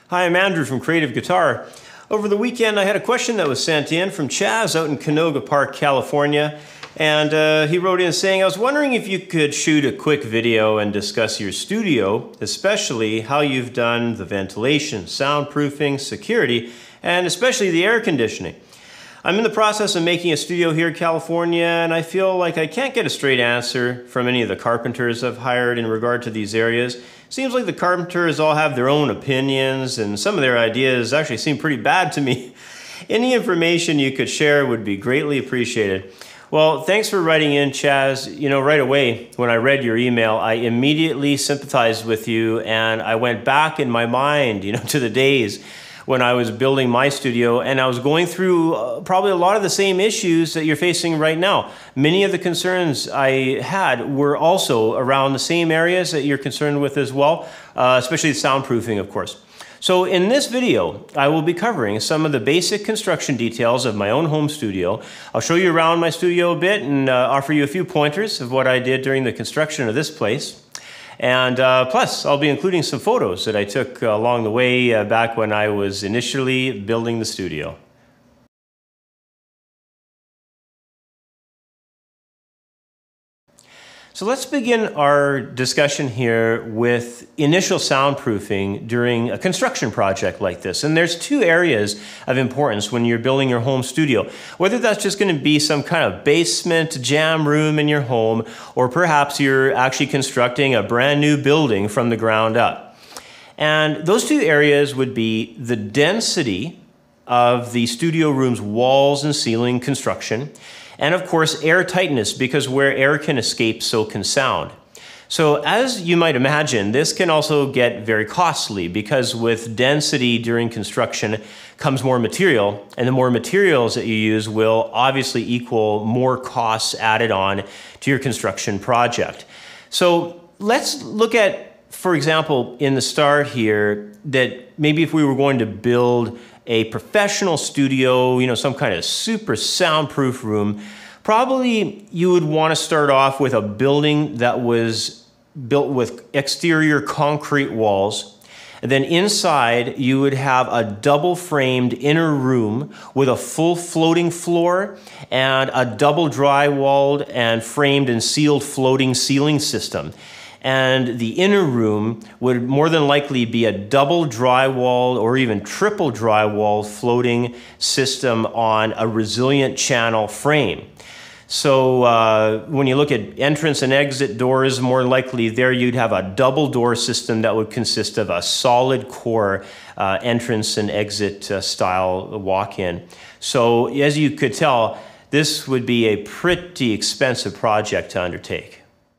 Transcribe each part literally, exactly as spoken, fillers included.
Hi, I'm Andrew from Creative Guitar. Over the weekend I had a question that was sent in from Chaz out in Canoga Park, California. And uh, he wrote in saying, I was wondering if you could shoot a quick video and discuss your studio, especially how you've done the ventilation, soundproofing, security, and especially the air conditioning. I'm in the process of making a studio here in California, and I feel like I can't get a straight answer from any of the carpenters I've hired in regard to these areas. Seems like the carpenters all have their own opinions, and some of their ideas actually seem pretty bad to me. Any information you could share would be greatly appreciated. Well, thanks for writing in, Chaz. You know, right away, when I read your email, I immediately sympathized with you, and I went back in my mind, you know, to the days when I was building my studio, and I was going through uh, probably a lot of the same issues that you're facing right now. Many of the concerns I had were also around the same areas that you're concerned with as well, uh, especially soundproofing, of course. So in this video, I will be covering some of the basic construction details of my own home studio. I'll show you around my studio a bit and uh, offer you a few pointers of what I did during the construction of this place. And uh, plus, I'll be including some photos that I took uh, along the way uh, back when I was initially building the studio. So let's begin our discussion here with initial soundproofing during a construction project like this. And there's two areas of importance when you're building your home studio. Whether that's just going to be some kind of basement jam room in your home, or perhaps you're actually constructing a brand new building from the ground up. And those two areas would be the density of the studio room's walls and ceiling construction, and of course, air tightness, because where air can escape, so can sound. So as you might imagine, this can also get very costly, because with density during construction comes more material, and the more materials that you use will obviously equal more costs added on to your construction project. So let's look at, for example, in the start here, that maybe if we were going to build a professional studio, you know, some kind of super soundproof room, probably you would want to start off with a building that was built with exterior concrete walls. And then inside, you would have a double framed inner room with a full floating floor and a double drywalled and framed and sealed floating ceiling system. And the inner room would more than likely be a double drywalled or even triple drywalled floating system on a resilient channel frame. So uh, when you look at entrance and exit doors, more likely there you'd have a double door system that would consist of a solid core uh, entrance and exit uh, style walk-in. So as you could tell, this would be a pretty expensive project to undertake.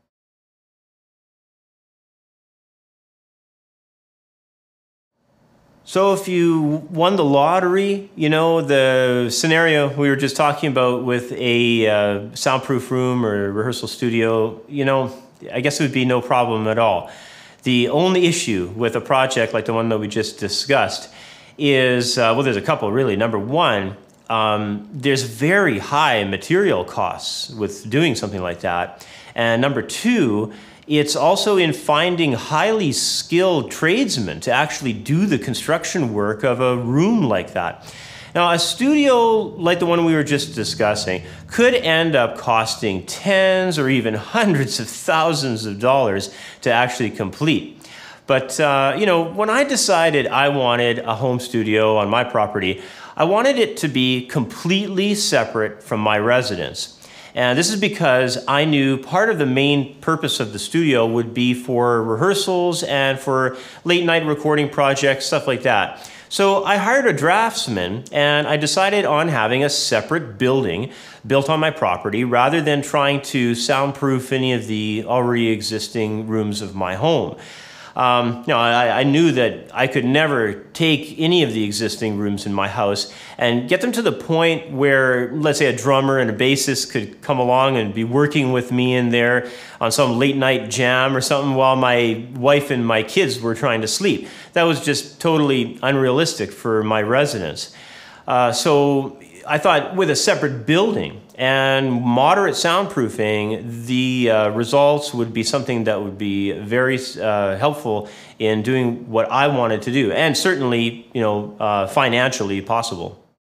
So if you won the lottery, you know, the scenario we were just talking about with a uh, soundproof room or rehearsal studio, you know, I guess it would be no problem at all. The only issue with a project like the one that we just discussed is, uh, well, there's a couple really. Number one, um, there's very high material costs with doing something like that. And number two, it's also in finding highly skilled tradesmen to actually do the construction work of a room like that. Now, a studio like the one we were just discussing could end up costing tens or even hundreds of thousands of dollars to actually complete. But, uh, you know, when I decided I wanted a home studio on my property, I wanted it to be completely separate from my residence. And this is because I knew part of the main purpose of the studio would be for rehearsals and for late night recording projects, stuff like that. So I hired a draftsman, and I decided on having a separate building built on my property rather than trying to soundproof any of the already existing rooms of my home. Um, you know, I, I knew that I could never take any of the existing rooms in my house and get them to the point where, let's say, a drummer and a bassist could come along and be working with me in there on some late night jam or something while my wife and my kids were trying to sleep. That was just totally unrealistic for my residents. Uh, so I thought with a separate building and moderate soundproofing, the uh, results would be something that would be very uh, helpful in doing what I wanted to do, and certainly, you know, uh, financially possible.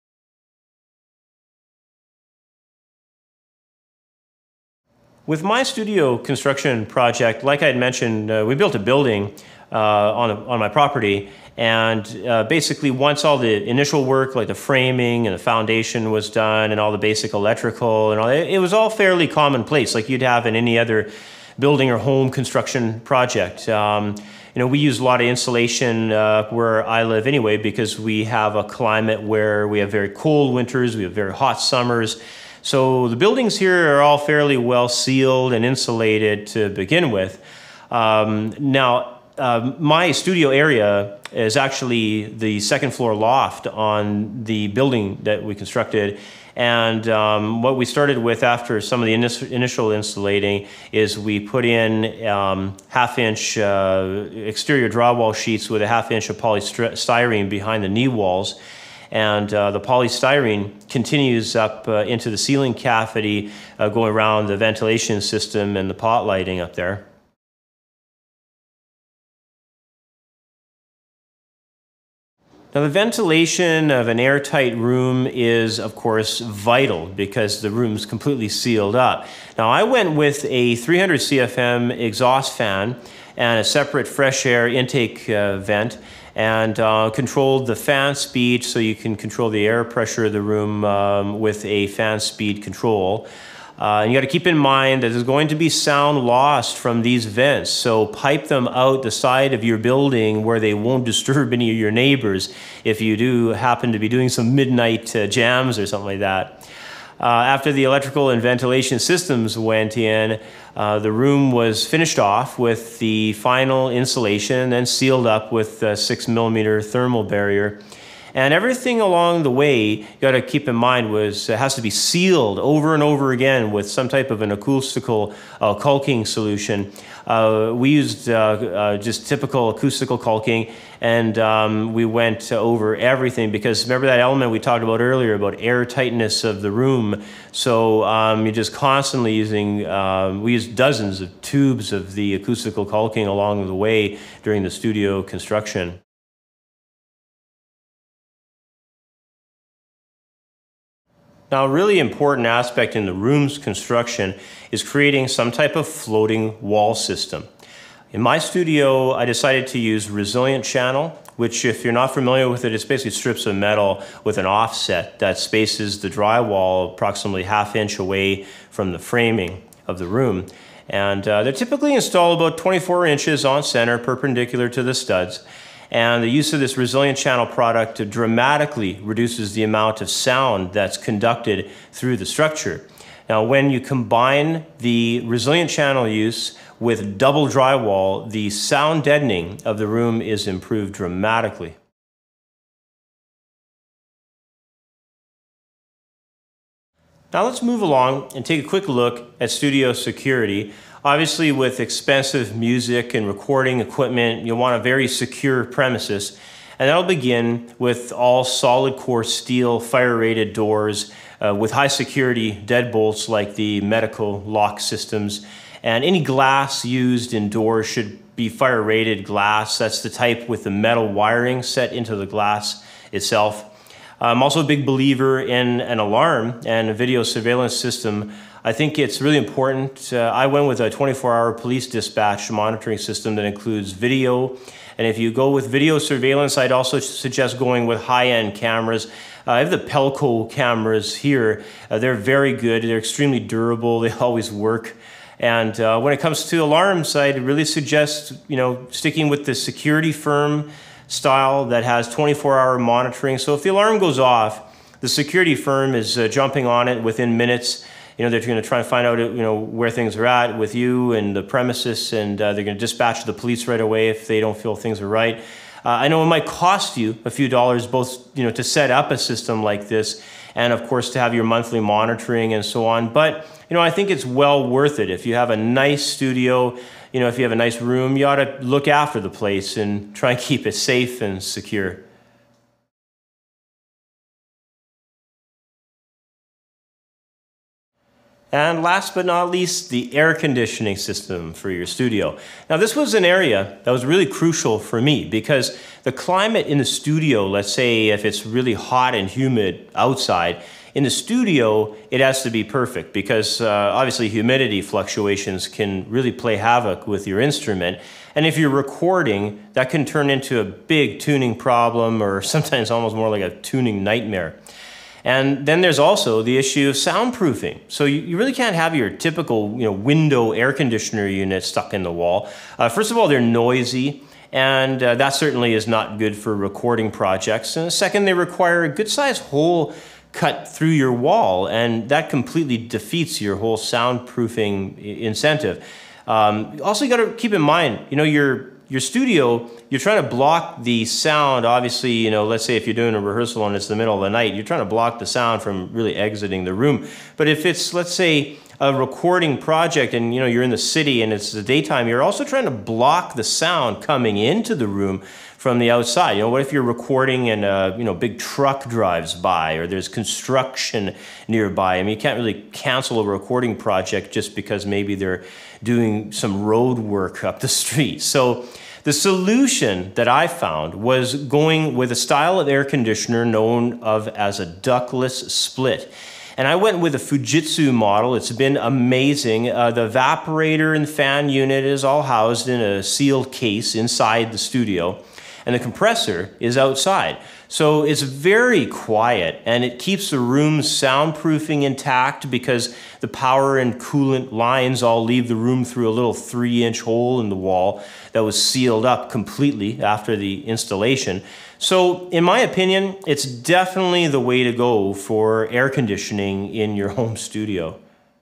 With my studio construction project, like I had mentioned, uh, we built a building uh, on, a, on my property, and uh, basically once all the initial work, like the framing and the foundation was done and all the basic electrical and all, it, it was all fairly commonplace, like you'd have in any other building or home construction project. Um, you know, we use a lot of insulation uh, where I live anyway, because we have a climate where we have very cold winters, we have very hot summers. So the buildings here are all fairly well sealed and insulated to begin with. Um, now, uh, my studio area is actually the second floor loft on the building that we constructed. And um, what we started with after some of the init initial insulating is we put in um, half inch uh, exterior drywall sheets with a half inch of polystyrene behind the knee walls. And uh, the polystyrene continues up uh, into the ceiling cavity, uh, going around the ventilation system and the pot lighting up there. Now, the ventilation of an airtight room is, of course, vital because the room's completely sealed up. Now, I went with a three hundred C F M exhaust fan and a separate fresh air intake uh, vent, and uh, controlled the fan speed so you can control the air pressure of the room um, with a fan speed control. Uh, and you got to keep in mind that there's going to be sound lost from these vents, so pipe them out the side of your building where they won't disturb any of your neighbors if you do happen to be doing some midnight uh, jams or something like that. Uh, after the electrical and ventilation systems went in, uh, the room was finished off with the final insulation and then sealed up with a six millimeter thermal barrier. And everything along the way, you got to keep in mind, was uh, has to be sealed over and over again with some type of an acoustical uh, caulking solution. Uh, we used uh, uh, just typical acoustical caulking, and um, we went over everything because remember that element we talked about earlier about air tightness of the room. So um, you're just constantly using, um, we used dozens of tubes of the acoustical caulking along the way during the studio construction. Now, a really important aspect in the room's construction is creating some type of floating wall system. In my studio, I decided to use resilient channel, which, if you're not familiar with it, it's basically strips of metal with an offset that spaces the drywall approximately half inch away from the framing of the room. And uh, they're typically installed about twenty-four inches on center, perpendicular to the studs. And the use of this resilient channel product dramatically reduces the amount of sound that's conducted through the structure. Now, when you combine the resilient channel use with double drywall, the sound deadening of the room is improved dramatically. Now let's move along and take a quick look at studio security. Obviously, with expensive music and recording equipment, you'll want a very secure premises. And that'll begin with all solid core steel fire rated doors uh, with high security deadbolts like the medical lock systems. And any glass used in doors should be fire rated glass. That's the type with the metal wiring set into the glass itself. I'm also a big believer in an alarm and a video surveillance system. I think it's really important. Uh, I went with a twenty-four hour police dispatch monitoring system that includes video. And if you go with video surveillance, I'd also suggest going with high-end cameras. Uh, I have the Pelco cameras here. Uh, they're very good. They're extremely durable. They always work. And uh, when it comes to alarms, I'd really suggest, you know, sticking with the security firm style that has twenty-four hour monitoring. So if the alarm goes off, the security firm is uh, jumping on it within minutes. You know, they're going to try and find out, you know, where things are at with you and the premises, and uh, they're going to dispatch the police right away if they don't feel things are right. Uh, I know it might cost you a few dollars both, you know, to set up a system like this and, of course, to have your monthly monitoring and so on. But, you know, I think it's well worth it. If you have a nice studio, you know, if you have a nice room, you ought to look after the place and try and keep it safe and secure. And last but not least, the air conditioning system for your studio. Now, this was an area that was really crucial for me because the climate in the studio, let's say if it's really hot and humid outside, in the studio, it has to be perfect because uh, obviously humidity fluctuations can really play havoc with your instrument. And if you're recording, that can turn into a big tuning problem or sometimes almost more like a tuning nightmare. And then there's also the issue of soundproofing. So you, you really can't have your typical you know, window air conditioner unit stuck in the wall. Uh, first of all, they're noisy, and uh, that certainly is not good for recording projects. And second, they require a good-sized hole cut through your wall, and that completely defeats your whole soundproofing incentive. Um, also, you got to keep in mind, you know, your your studio, you're trying to block the sound. Obviously, you know, let's say if you're doing a rehearsal and it's the middle of the night, you're trying to block the sound from really exiting the room. But if it's, let's say, a recording project and you know you're in the city and it's the daytime, you're also trying to block the sound coming into the room from the outside. You know, what if you're recording and a you know big truck drives by or there's construction nearby? I mean, you can't really cancel a recording project just because maybe they're doing some road work up the street. So the solution that I found was going with a style of air conditioner known of as a ductless split. And I went with a Fujitsu model. It's been amazing. Uh, the evaporator and fan unit is all housed in a sealed case inside the studio, and the compressor is outside. So it's very quiet, and it keeps the room's soundproofing intact because the power and coolant lines all leave the room through a little three-inch hole in the wall that was sealed up completely after the installation. So, in my opinion, it's definitely the way to go for air conditioning in your home studio.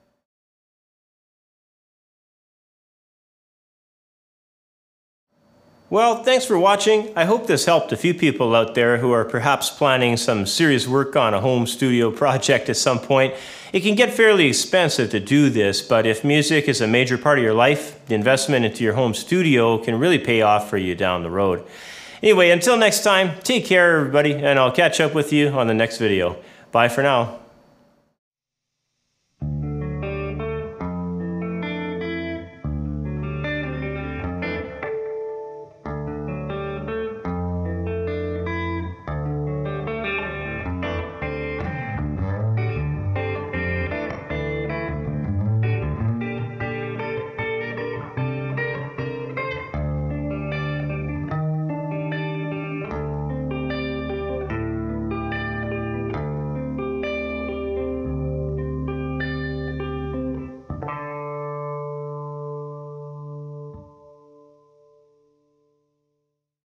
Well, thanks for watching. I hope this helped a few people out there who are perhaps planning some serious work on a home studio project at some point. It can get fairly expensive to do this, but if music is a major part of your life, the investment into your home studio can really pay off for you down the road. Anyway, until next time, take care everybody, and I'll catch up with you on the next video. Bye for now.